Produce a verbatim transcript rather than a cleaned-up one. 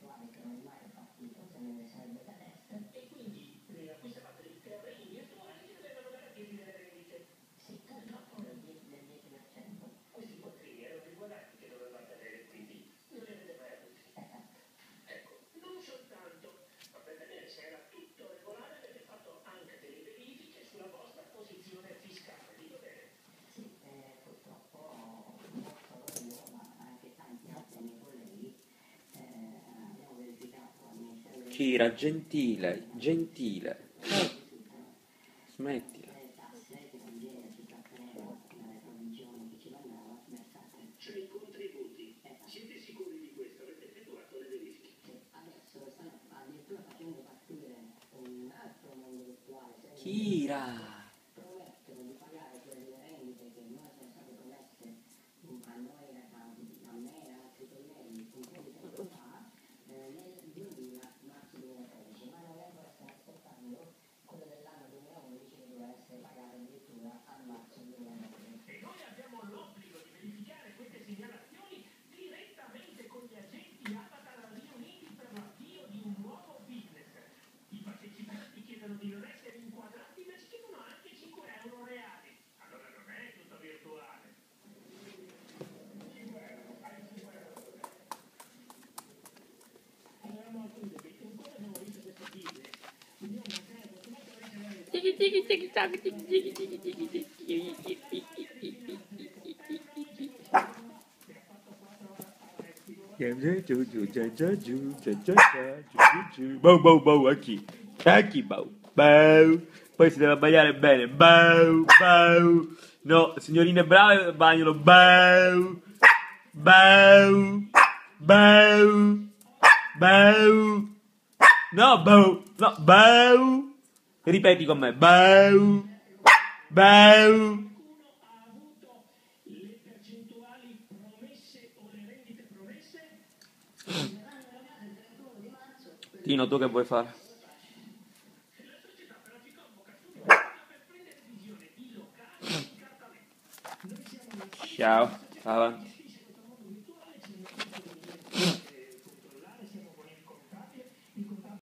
Kira, gentile, gentile. Smettila. Kira. Bow, bow, bow, aqui. Aqui, bow, bow. Poi si deve abbagliare bene. Bow, bow. No, signorine brave bagnano. Bow, bow, bow, bow. No, bow, no, bow. Ripeti con me. Bow, bow. Tino, tu che vuoi fare? Ciao, avanti.